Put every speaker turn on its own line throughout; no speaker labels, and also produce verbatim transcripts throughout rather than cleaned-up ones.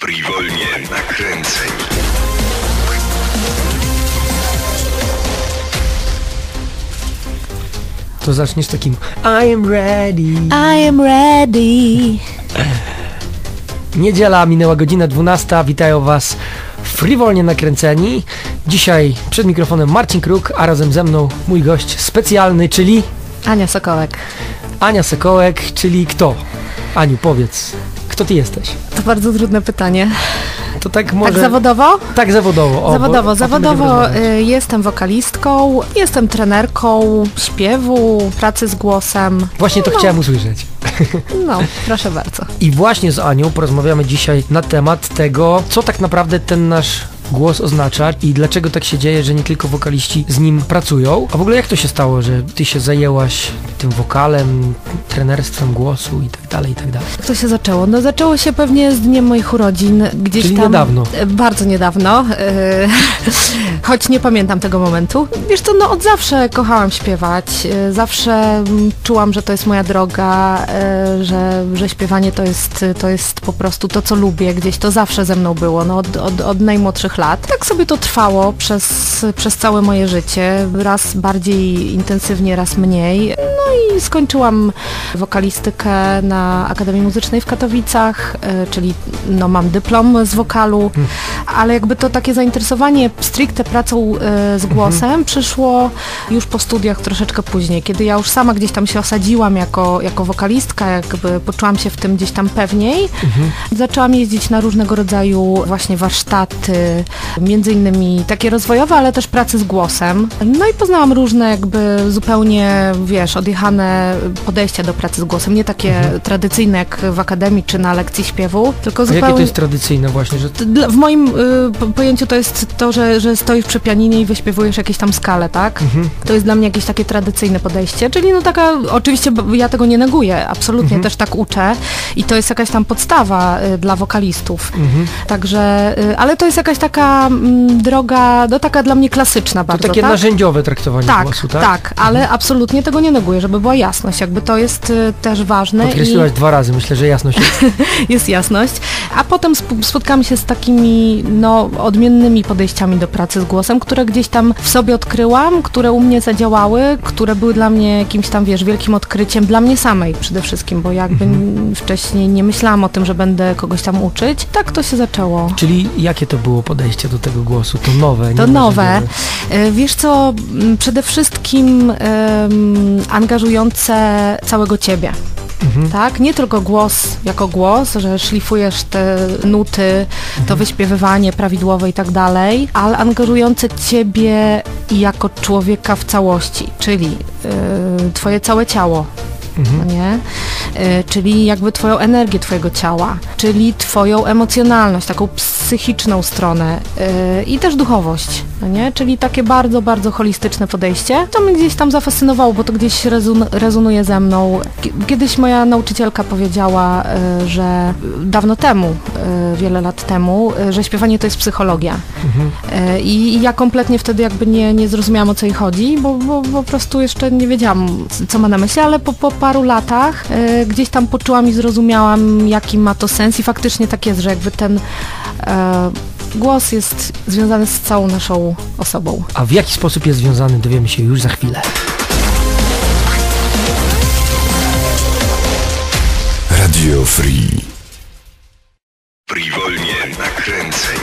Frivolnie nakręceni.
To zaczniesz takim I am ready.
I am ready.
Niedziela, minęła godzina dwunasta. Witają Was Frivolnie nakręceni. Dzisiaj przed mikrofonem Marcin Kruk, a razem ze mną mój gość specjalny, czyli
Ania Sokołek.
Ania Sokołek, czyli kto? Aniu, powiedz, kto ty jesteś?
To bardzo trudne pytanie.
To tak może...
Tak zawodowo?
Tak zawodowo. O,
zawodowo,
bo
zawodowo y, jestem wokalistką, jestem trenerką śpiewu, pracy z głosem.
Właśnie to
no.
chciałem usłyszeć.
No, proszę bardzo.
I właśnie z Anią porozmawiamy dzisiaj na temat tego, co tak naprawdę ten nasz głos oznacza i dlaczego tak się dzieje, że nie tylko wokaliści z nim pracują. A w ogóle jak to się stało, że ty się zajęłaś tym wokalem, trenerstwem głosu i tak dalej, i tak dalej?
Jak to się zaczęło? No zaczęło się pewnie z dniem moich urodzin. Gdzieś
Czyli
tam,
niedawno.
Bardzo niedawno. Yy, choć nie pamiętam tego momentu. Wiesz co, no od zawsze kochałam śpiewać. Yy, zawsze czułam, że to jest moja droga, yy, że, że śpiewanie to jest, to jest po prostu to, co lubię. Gdzieś to zawsze ze mną było. No od, od, od najmłodszych lat. Tak sobie to trwało przez, przez całe moje życie. Raz bardziej intensywnie, raz mniej. No i skończyłam wokalistykę na Akademii Muzycznej w Katowicach, y, czyli no mam dyplom z wokalu, hmm. ale jakby to takie zainteresowanie stricte pracą y, z głosem hmm. przyszło już po studiach troszeczkę później, kiedy ja już sama gdzieś tam się osadziłam jako, jako wokalistka, jakby poczułam się w tym gdzieś tam pewniej. Hmm. Zaczęłam jeździć na różnego rodzaju właśnie warsztaty, między innymi takie rozwojowe, ale też pracy z głosem. No i poznałam różne jakby zupełnie, wiesz, odjechane podejścia do pracy z głosem, nie takie mhm. tradycyjne jak w akademii czy na lekcji śpiewu, tylko
A
zupełnie...
jakie to jest tradycyjne właśnie? Że...
W moim y, pojęciu to jest to, że, że stoisz przy pianinie i wyśpiewujesz jakieś tam skale, tak? Mhm. To jest dla mnie jakieś takie tradycyjne podejście, czyli no taka, oczywiście ja tego nie neguję, absolutnie mhm. też tak uczę i to jest jakaś tam podstawa y, dla wokalistów. Mhm. Także, y, ale to jest jakaś taka m, droga, no taka dla mnie klasyczna
to
bardzo,
takie
tak?
narzędziowe traktowanie
tak,
głosu, tak?
Tak, ale mhm. absolutnie tego nie neguję, żeby była jasność, jakby to jest y, też ważne.
Podkreśliłaś
i...
dwa razy, myślę, że jasność jest.
jest jasność, a potem sp- spotkamy się z takimi no, odmiennymi podejściami do pracy z głosem, które gdzieś tam w sobie odkryłam, które u mnie zadziałały, które były dla mnie jakimś tam, wiesz, wielkim odkryciem, dla mnie samej przede wszystkim, bo jakby mhm. wcześniej nie myślałam o tym, że będę kogoś tam uczyć. Tak to się zaczęło.
Czyli jakie to było podejście do tego głosu? To nowe, nie?
To nowe. Wiesz co, przede wszystkim um, angażujące całego ciebie. Mhm. Tak? Nie tylko głos jako głos, że szlifujesz te nuty, mhm. to wyśpiewywanie prawidłowe i tak dalej, ale angażujące ciebie jako człowieka w całości, czyli yy, twoje całe ciało. Mhm. Nie? Y, czyli jakby twoją energię twojego ciała, czyli twoją emocjonalność, taką psychiczną stronę y, i też duchowość, no nie? Czyli takie bardzo, bardzo holistyczne podejście. To mnie gdzieś tam zafascynowało, bo to gdzieś rezon- rezonuje ze mną. Kiedyś moja nauczycielka powiedziała, y, że dawno temu, y, wiele lat temu, y, że śpiewanie to jest psychologia. Mhm. Y, I ja kompletnie wtedy jakby nie, nie zrozumiałam, o co jej chodzi, bo, bo, bo po prostu jeszcze nie wiedziałam, co ma na myśli, ale po, po paru latach y, gdzieś tam poczułam i zrozumiałam, jaki ma to sens i faktycznie tak jest, że jakby ten y, głos jest związany z całą naszą osobą.
A w jaki sposób jest związany, dowiemy się już za chwilę.
Radio Free. Frivolnie nakręceni.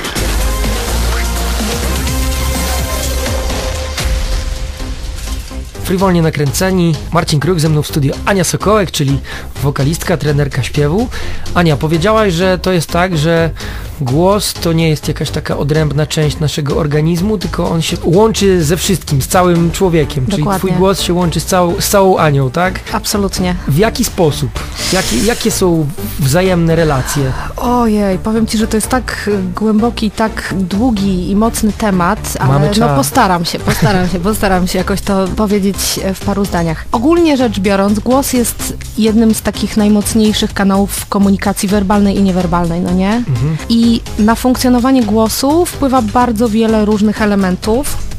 Frivolnie nakręceni. Marcin Kruk, ze mną w studio Ania Sokołek, czyli wokalistka, trenerka śpiewu. Ania, powiedziałaś, że to jest tak, że głos to nie jest jakaś taka odrębna część naszego organizmu, tylko on się łączy ze wszystkim, z całym człowiekiem.
Dokładnie.
Czyli twój głos się łączy z całą, z całą Anią, tak?
Absolutnie.
W jaki sposób? Jakie, jakie są wzajemne relacje?
Ojej, powiem ci, że to jest tak głęboki, tak długi i mocny temat, ale
Mamy
no
czas.
postaram się, postaram się, postaram się jakoś to powiedzieć w paru zdaniach. Ogólnie rzecz biorąc, głos jest jednym z takich najmocniejszych kanałów komunikacji werbalnej i niewerbalnej, no nie? Mhm. I na funkcjonowanie głosu wpływa bardzo wiele różnych elementów,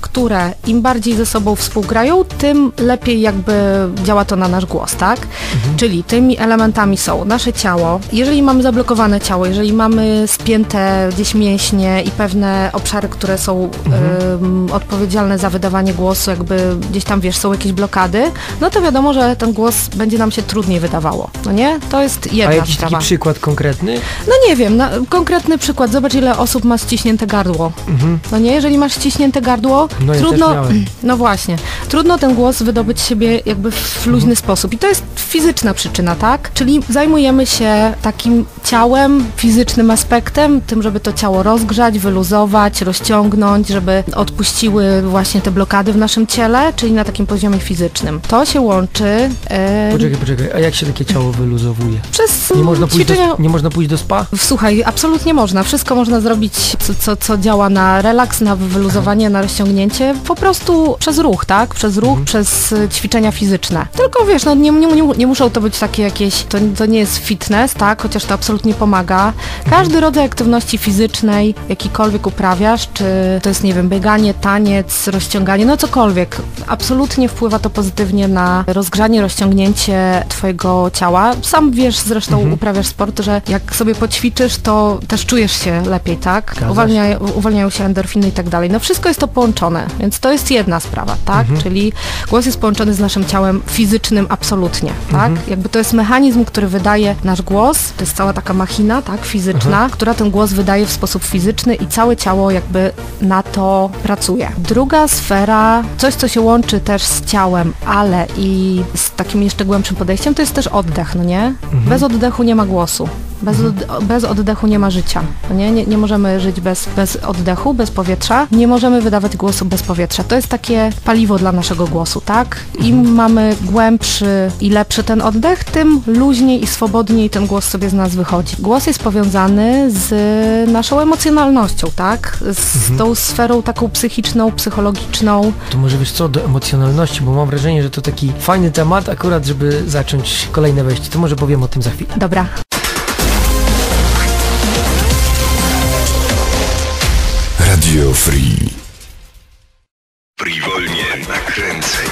które im bardziej ze sobą współgrają, tym lepiej jakby działa to na nasz głos, tak? Mhm. Czyli tymi elementami są nasze ciało. Jeżeli mamy zablokowane ciało, jeżeli mamy spięte gdzieś mięśnie i pewne obszary, które są mhm. y, odpowiedzialne za wydawanie głosu, jakby gdzieś tam, wiesz, są jakieś blokady, no to wiadomo, że ten głos będzie nam się trudniej wydawało, no nie? To jest jedna
A jakiś
sprawa.
taki przykład konkretny?
No nie wiem, na, konkretny przykład, zobacz ile osób ma ściśnięte gardło, mhm. no nie? Jeżeli masz ściśnięte gardło,
no
trudno,
ja
no właśnie, trudno ten głos wydobyć z siebie jakby w luźny mhm. sposób i to jest fizyczna przyczyna, tak? Czyli zajmujemy się takim ciałem, fizycznym aspektem, tym, żeby to ciało rozgrzać, wyluzować, rozciągnąć, żeby odpuściły właśnie te blokady w naszym ciele, czyli na takim poziomie fizycznym. To się łączy... E...
Poczekaj, poczekaj, a jak się takie ciało wyluzowuje?
Przez
nie można pójść
ćwiczenia...
do, nie można pójść do spa?
Słuchaj, absolutnie można. Wszystko można zrobić, co, co, co działa na relaks, na wyluzowanie, na rozciągnięcie, po prostu przez ruch, tak? Przez ruch, mhm. przez ćwiczenia fizyczne. Tylko wiesz, no nie, nie, nie, nie muszą to być takie jakieś, to, to nie jest fitness, tak? Chociaż to absolutnie pomaga. Każdy rodzaj aktywności fizycznej, jakikolwiek uprawiasz, czy to jest, nie wiem, bieganie, taniec, rozciąganie, no cokolwiek. Absolutnie wpływa to pozytywnie na rozgrzanie, rozciągnięcie twojego ciała. Sam wiesz, zresztą mhm. uprawiasz sport, że jak sobie poćwiczysz, to też czujesz się lepiej, tak? Uwalnia, uwalniają się endorfiny i tak dalej. No wszystko jest to połączone, więc to jest jedna sprawa, tak? Mhm. Czyli głos jest połączony z naszym ciałem fizycznym absolutnie, tak? Mhm. Jakby to jest mechanizm, który wydaje nasz głos, to jest cała taka machina, tak? Fizyczna, mhm. która ten głos wydaje w sposób fizyczny i całe ciało jakby na to pracuje. Druga sfera, coś co się łączy też z ciałem, ale i z takim jeszcze głębszym podejściem, to jest też oddech, no nie? Mhm. Bez oddechu nie ma głosu. Bez, od, bez oddechu nie ma życia. No nie? Nie, nie możemy żyć bez, bez oddechu, bez powietrza. Nie możemy wydawać głosu bez powietrza. To jest takie paliwo dla naszego głosu, tak? Im mhm. mamy głębszy i lepszy ten oddech, tym luźniej i swobodniej ten głos sobie z nas wychodzi. Głos jest powiązany z naszą emocjonalnością, tak? Z mhm. tą sferą taką psychiczną, psychologiczną.
To może wiesz co, do emocjonalności, bo mam wrażenie, że to taki fajny temat akurat, żeby zacząć kolejne wejście. To może powiem o tym za chwilę.
Dobra.
Radio Free. Friwolnie nakręceń.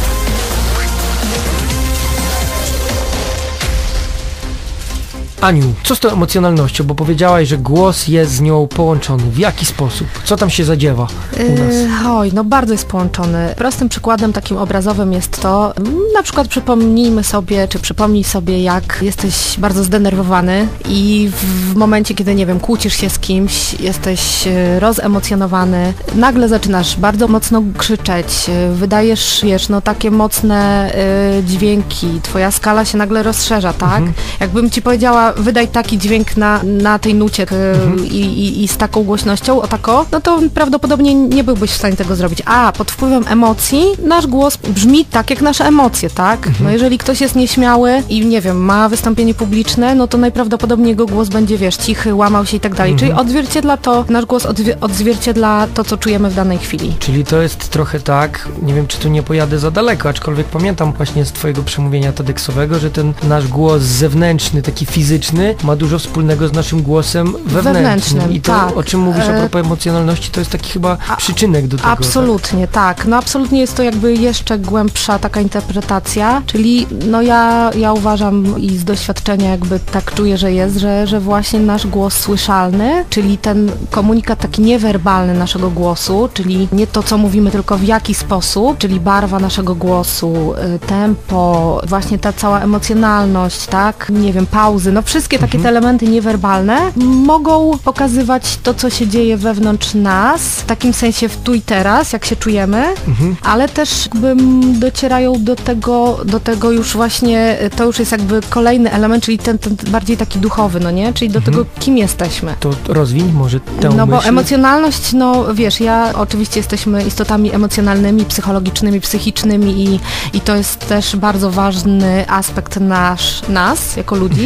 Aniu, co z tą emocjonalnością? Bo powiedziałaś, że głos jest z nią połączony. W jaki sposób? Co tam się zadziewa u nas?
Yy, oj, no bardzo jest połączony. Prostym przykładem takim obrazowym jest to, na przykład przypomnijmy sobie, czy przypomnij sobie, jak jesteś bardzo zdenerwowany i w momencie, kiedy, nie wiem, kłócisz się z kimś, jesteś rozemocjonowany, nagle zaczynasz bardzo mocno krzyczeć, wydajesz, wiesz, no takie mocne y, dźwięki, twoja skala się nagle rozszerza, tak? Mhm. Jakbym ci powiedziała, wydaj taki dźwięk na, na tej nucie mhm. i, i, i z taką głośnością, o tako, no to prawdopodobnie nie byłbyś w stanie tego zrobić. A pod wpływem emocji nasz głos brzmi tak, jak nasze emocje, tak? Mhm. No jeżeli ktoś jest nieśmiały i nie wiem, ma wystąpienie publiczne, no to najprawdopodobniej jego głos będzie, wiesz, cichy, łamał się i tak dalej. Mhm. Czyli odzwierciedla to, nasz głos odwie- odzwierciedla to, co czujemy w danej chwili.
Czyli to jest trochę tak, nie wiem, czy tu nie pojadę za daleko, aczkolwiek pamiętam właśnie z twojego przemówienia TEDxowego, że ten nasz głos zewnętrzny, taki fizyczny, ma dużo wspólnego z naszym głosem wewnętrznym. wewnętrznym I to, tak. o czym mówisz a propos emocjonalności, to jest taki chyba a, przyczynek do tego.
Absolutnie, tak? tak. No absolutnie jest to jakby jeszcze głębsza taka interpretacja, czyli no ja, ja uważam i z doświadczenia jakby tak czuję, że jest, że, że właśnie nasz głos słyszalny, czyli ten komunikat taki niewerbalny naszego głosu, czyli nie to, co mówimy, tylko w jaki sposób, czyli barwa naszego głosu, tempo, właśnie ta cała emocjonalność, tak? Nie wiem, pauzy, no wszystkie takie mhm. te elementy niewerbalne mogą pokazywać to, co się dzieje wewnątrz nas, w takim sensie w tu i teraz, jak się czujemy, mhm. ale też jakby docierają do tego, do tego już właśnie, to już jest jakby kolejny element, czyli ten, ten bardziej taki duchowy, no nie? Czyli do mhm. tego, kim jesteśmy.
To rozwiń może tę
No bo
myśl.
Emocjonalność, no wiesz, ja oczywiście jesteśmy istotami emocjonalnymi, psychologicznymi, psychicznymi i, i to jest też bardzo ważny aspekt nasz, nas, jako ludzi, mhm.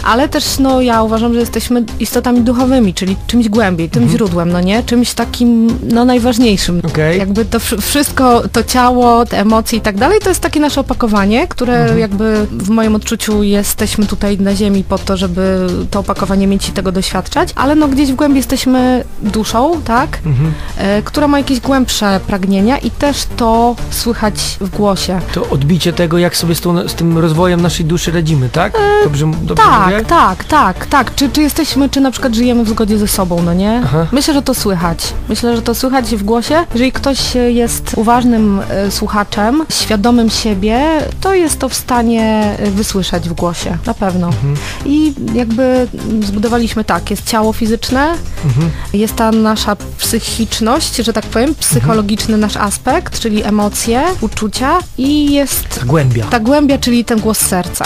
ale też no ja uważam, że jesteśmy istotami duchowymi, czyli czymś głębiej, tym mhm. źródłem, no nie? Czymś takim, no najważniejszym.
Okay.
Jakby to wszystko, to ciało, te emocje i tak dalej, to jest takie nasze opakowanie, które mhm. jakby w moim odczuciu jesteśmy tutaj na ziemi po to, żeby to opakowanie mieć i tego doświadczać, ale no gdzieś w głębi jesteśmy duszą, tak? Mhm. E, która ma jakieś głębsze pragnienia i też to słychać w głosie.
To odbicie tego, jak sobie z, tą, z tym rozwojem naszej duszy radzimy, tak? Dobrze, dobrze
tak,
mówię?
tak, tak, tak. Czy, czy jesteśmy, czy na przykład żyjemy w zgodzie ze sobą, no nie? Aha. Myślę, że to słychać. Myślę, że to słychać w głosie. Jeżeli ktoś jest uważnym y, słuchaczem, świadomym siebie, to jest to w stanie wysłyszeć w głosie, na pewno. Mhm. I jakby zbudowaliśmy tak, jest ciało fizyczne, mhm. jest ta nasza psychiczność, że tak powiem, psychologiczny mhm. nasz aspekt, czyli emocje, uczucia i jest
ta głębia.
Ta głębia, czyli ten głos serca.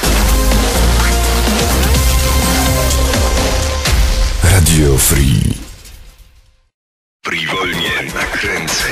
Radio Free. Frivolnie nakręceń.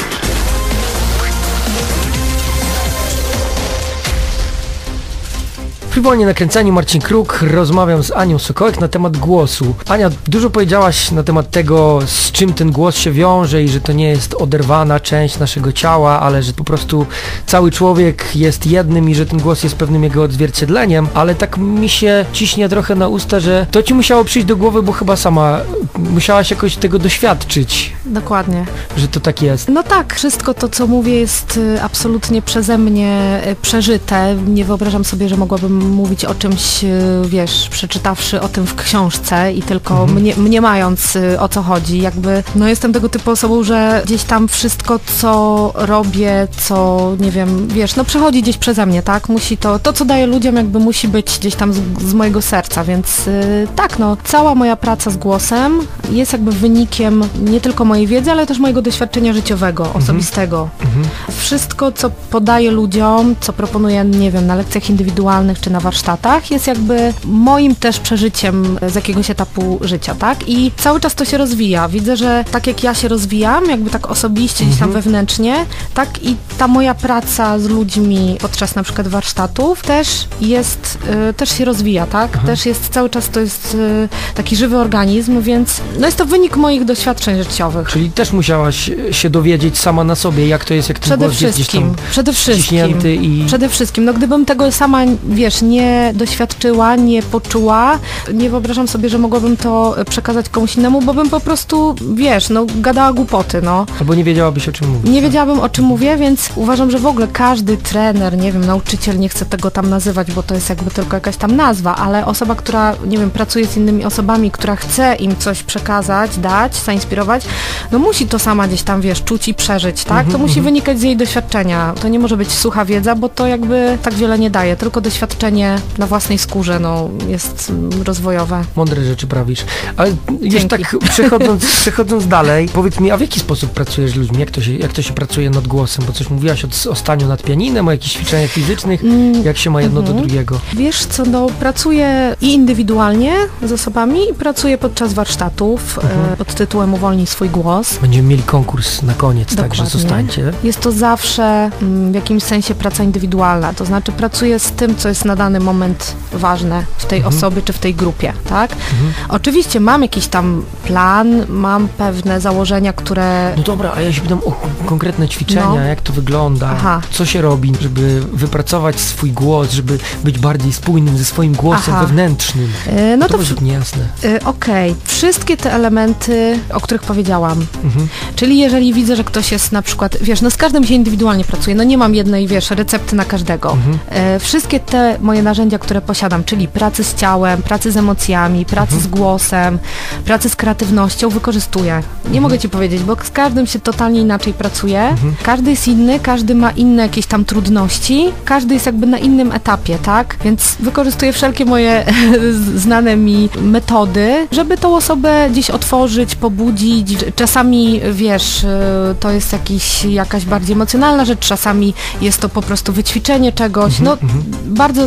Frivolnie nakręcaniu, Marcin Kruk, rozmawiam z Anią Sokołek na temat głosu. Ania, dużo powiedziałaś na temat tego, z czym ten głos się wiąże i że to nie jest oderwana część naszego ciała, ale że po prostu cały człowiek jest jednym i że ten głos jest pewnym jego odzwierciedleniem, ale tak mi się ciśnie trochę na usta, że to ci musiało przyjść do głowy, bo chyba sama musiałaś jakoś tego doświadczyć.
Dokładnie.
Że to tak jest.
No tak, wszystko to, co mówię, jest absolutnie przeze mnie przeżyte. Nie wyobrażam sobie, że mogłabym mówić o czymś, wiesz, przeczytawszy o tym w książce i tylko mhm. mnie, mniemając, o co chodzi. Jakby, no jestem tego typu osobą, że gdzieś tam wszystko, co robię, co, nie wiem, wiesz, no przechodzi gdzieś przeze mnie, tak? Musi to, to co daję ludziom, jakby musi być gdzieś tam z, z mojego serca, więc yy, tak, no, cała moja praca z głosem jest jakby wynikiem nie tylko mojej wiedzy, ale też mojego doświadczenia życiowego, mhm. osobistego. Mhm. Wszystko, co podaję ludziom, co proponuję, nie wiem, na lekcjach indywidualnych czy na warsztatach, jest jakby moim też przeżyciem z jakiegoś etapu życia, tak? I cały czas to się rozwija. Widzę, że tak jak ja się rozwijam, jakby tak osobiście, gdzieś tam wewnętrznie, tak i ta moja praca z ludźmi podczas na przykład warsztatów też jest, y, też się rozwija, tak? Aha. Też jest, cały czas to jest y, taki żywy organizm, więc no jest to wynik moich doświadczeń życiowych.
Czyli też musiałaś się dowiedzieć sama na sobie, jak to jest, jak ten
przede
głos jest gdzieś tam
Przede wszystkim.
I...
Przede wszystkim. No gdybym tego sama, wiesz, nie doświadczyła, nie poczuła, nie wyobrażam sobie, że mogłabym to przekazać komuś innemu, bo bym po prostu, wiesz, no gadała głupoty, no.
Albo nie wiedziałabyś, o czym mówisz.
Nie wiedziałabym, o czym mówię, więc uważam, że w ogóle każdy trener, nie wiem, nauczyciel, nie chcę tego tam nazywać, bo to jest jakby tylko jakaś tam nazwa, ale osoba, która, nie wiem, pracuje z innymi osobami, która chce im coś przekazać, dać, zainspirować, no musi to sama gdzieś tam, wiesz, czuć i przeżyć, tak? To musi wynikać z jej doświadczenia. To nie może być sucha wiedza, bo to jakby tak wiele nie daje, tylko doświadczenie na własnej skórze, no, jest rozwojowe.
Mądre rzeczy prawisz. Ale już
Dzięki.
tak przechodząc, przechodząc dalej, powiedz mi, a w jaki sposób pracujesz z ludźmi? Jak to się, jak to się pracuje nad głosem? Bo coś mówiłaś o, o staniu nad pianinem, o jakichś ćwiczeniach fizycznych. Mm, jak się ma jedno mm-hmm. do drugiego?
Wiesz co, no, pracuję i indywidualnie z osobami i pracuję podczas warsztatów mm-hmm. e, pod tytułem Uwolnij swój głos.
Będziemy mieli konkurs na koniec,
Dokładnie.
Także zostańcie.
Jest to zawsze mm, w jakimś sensie praca indywidualna, to znaczy pracuję z tym, co jest na dany moment ważne w tej mhm. osobie czy w tej grupie, tak? Mhm. Oczywiście mam jakiś tam plan, mam pewne założenia, które...
No dobra, a ja się pytam o konkretne ćwiczenia, no. jak to wygląda, Aha. co się robi, żeby wypracować swój głos, żeby być bardziej spójnym ze swoim głosem Aha. wewnętrznym. Yy, no to, to może być niejasne.
Yy, Okej, okay. Wszystkie te elementy, o których powiedziałam, mhm. czyli jeżeli widzę, że ktoś jest na przykład, wiesz, no z każdym się indywidualnie pracuje, no nie mam jednej, wiesz, recepty na każdego. Mhm. Yy, wszystkie te moje narzędzia, które posiadam, czyli pracy z ciałem, pracy z emocjami, pracy mhm. z głosem, pracy z kreatywnością wykorzystuję. Nie mhm. mogę ci powiedzieć, bo z każdym się totalnie inaczej pracuje. Mhm. Każdy jest inny, każdy ma inne jakieś tam trudności, każdy jest jakby na innym etapie, tak? Więc wykorzystuję wszelkie moje znane mi metody, żeby tą osobę gdzieś otworzyć, pobudzić. Czasami, wiesz, to jest jakiś, jakaś bardziej emocjonalna rzecz, czasami jest to po prostu wyćwiczenie czegoś. No, mhm. bardzo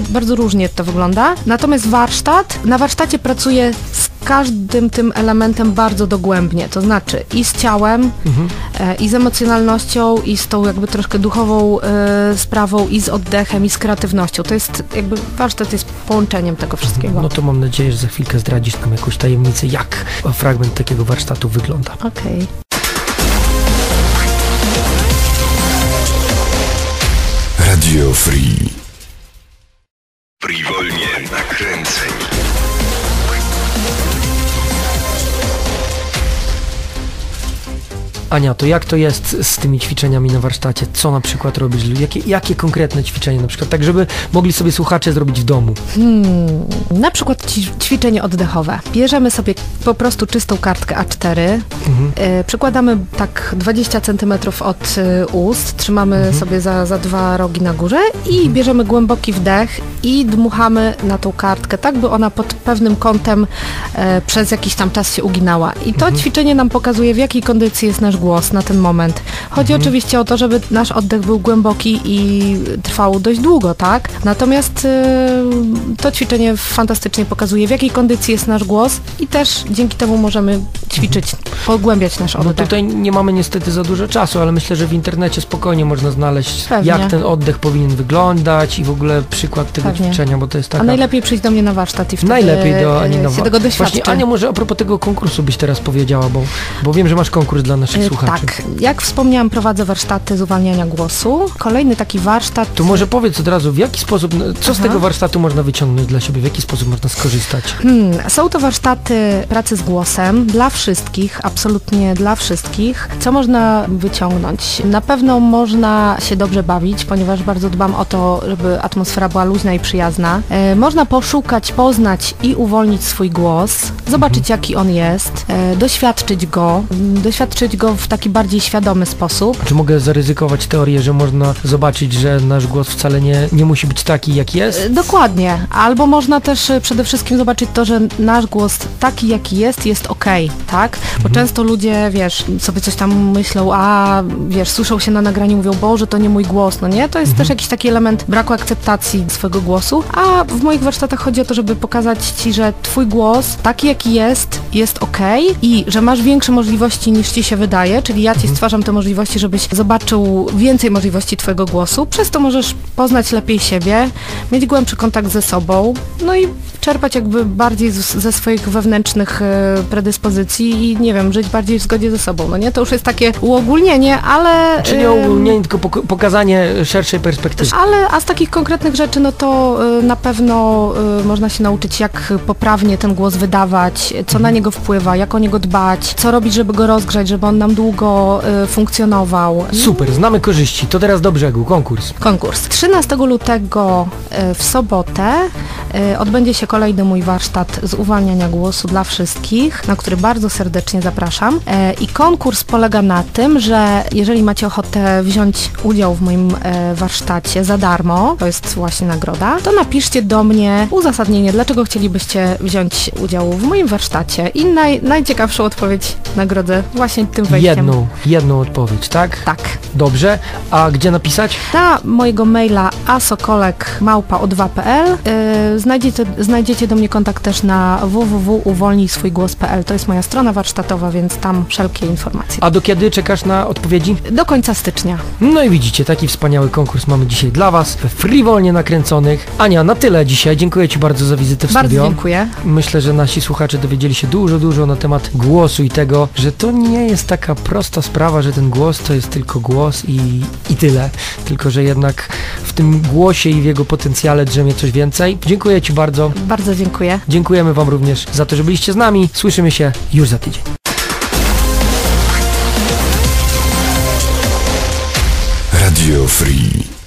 bardzo różnie to wygląda. Natomiast warsztat, na warsztacie pracuję z każdym tym elementem bardzo dogłębnie, to znaczy i z ciałem, mhm. e, i z emocjonalnością, i z tą jakby troszkę duchową e, sprawą, i z oddechem, i z kreatywnością. To jest jakby, warsztat jest połączeniem tego wszystkiego.
No to mam nadzieję, że za chwilkę zdradzisz nam jakąś tajemnicę, jak fragment takiego warsztatu wygląda.
Okej. Okay.
Radio Free. Frivolnie nakręceń.
Ania, to jak to jest z tymi ćwiczeniami na warsztacie? Co na przykład robisz? Jakie, jakie konkretne ćwiczenia na przykład? Tak, żeby mogli sobie słuchacze zrobić w domu.
Hmm, na przykład ćwiczenie oddechowe. Bierzemy sobie po prostu czystą kartkę A cztery, mhm. y, przykładamy tak dwadzieścia centymetrów od y, ust, trzymamy mhm. sobie za, za dwa rogi na górze i mhm. bierzemy głęboki wdech i dmuchamy na tą kartkę, tak by ona pod pewnym kątem y, przez jakiś tam czas się uginała. I to mhm. ćwiczenie nam pokazuje, w jakiej kondycji jest nasz głos na ten moment. Chodzi mhm. oczywiście o to, żeby nasz oddech był głęboki i trwał dość długo, tak? Natomiast y, to ćwiczenie fantastycznie pokazuje, w jakiej kondycji jest nasz głos i też dzięki temu możemy ćwiczyć, mhm. pogłębiać nasz oddech.
No tutaj nie mamy niestety za dużo czasu, ale myślę, że w internecie spokojnie można znaleźć, Pewnie. jak ten oddech powinien wyglądać i w ogóle przykład tego Pewnie. ćwiczenia, bo to jest taka...
A najlepiej przyjść do mnie na warsztat i wtedy
najlepiej do Ani na
się tego doświadczy.
Właśnie, Ania, może a propos tego konkursu byś teraz powiedziała, bo, bo wiem, że masz konkurs dla naszych słuchaczy.
Tak, jak wspomniałam, prowadzę warsztaty z uwalniania głosu. Kolejny taki warsztat...
To może powiedz od razu, w jaki sposób, co Aha. z tego warsztatu można wyciągnąć dla siebie, w jaki sposób można skorzystać?
Hmm, są to warsztaty pracy z głosem dla wszystkich, absolutnie dla wszystkich. Co można wyciągnąć? Na pewno można się dobrze bawić, ponieważ bardzo dbam o to, żeby atmosfera była luźna i przyjazna. E, można poszukać, poznać i uwolnić swój głos, zobaczyć mhm. jaki on jest, e, doświadczyć go, doświadczyć go w taki bardziej świadomy sposób.
Czy mogę zaryzykować teorię, że można zobaczyć, że nasz głos wcale nie, nie musi być taki, jak jest?
E, dokładnie. Albo można też przede wszystkim zobaczyć to, że nasz głos taki, jaki jest, jest okej, okay, tak? Bo mhm. często ludzie, wiesz, sobie coś tam myślą, a wiesz, słyszą się na nagraniu, mówią, Boże, to nie mój głos, no nie? To jest mhm. też jakiś taki element braku akceptacji swojego głosu, a w moich warsztatach chodzi o to, żeby pokazać Ci, że Twój głos, taki jaki jest, jest okej okay i że masz większe możliwości niż Ci się wydaje, czyli ja Ci mhm. stwarzam te możliwości, żebyś zobaczył więcej możliwości Twojego głosu, przez to możesz poznać lepiej siebie, mieć głębszy kontakt ze sobą, no i czerpać jakby bardziej z, ze swoich wewnętrznych e, predyspozycji i nie wiem, żyć bardziej w zgodzie ze sobą, no nie? To już jest takie uogólnienie, ale...
Czyli nie uogólnienie, tylko pok- pokazanie szerszej perspektywy.
Ale, a z takich konkretnych rzeczy, no to y, na pewno y, można się nauczyć, jak poprawnie ten głos wydawać, co mhm. na niego wpływa, jak o niego dbać, co robić, żeby go rozgrzać, żeby on nam długo y, funkcjonował.
Super, znamy korzyści. To teraz do brzegu, konkurs.
Konkurs. trzynastego lutego y, w sobotę y, odbędzie się kolejny mój warsztat z uwalniania głosu dla wszystkich, na który bardzo serdecznie zapraszam. E, I konkurs polega na tym, że jeżeli macie ochotę wziąć udział w moim e, warsztacie za darmo, to jest właśnie nagroda, to napiszcie do mnie uzasadnienie, dlaczego chcielibyście wziąć udział w moim warsztacie i naj, najciekawszą odpowiedź nagrodzę właśnie tym wejściem.
Jedną, jedną odpowiedź, tak?
Tak.
Dobrze. A gdzie napisać?
Na mojego maila asokolek małpa o dwa kropka p l yy, znajdziecie, znajdziecie do mnie kontakt też na w w w kropka uwolnij swój głos kropka p l. To jest moja strona warsztatowa, więc tam wszelkie informacje.
A do kiedy czekasz na odpowiedzi?
Do końca stycznia.
No i widzicie, taki wspaniały konkurs mamy dzisiaj dla Was, we Frivolnie nakręconych. Ania, na tyle dzisiaj. Dziękuję Ci bardzo za wizytę w
bardzo
studio.
Bardzo dziękuję.
Myślę, że nasi słuchacze dowiedzieli się dużo, dużo na temat głosu i tego, że to nie jest taka prosta sprawa, że ten głos to jest tylko głos i, i tyle. Tylko, że jednak w tym głosie i w jego potencjale drzemie coś więcej. Dziękuję Ci bardzo.
Bardzo dziękuję.
Dziękujemy Wam również za to, że byliście z nami. Słyszymy się już za tydzień.
Radio Free.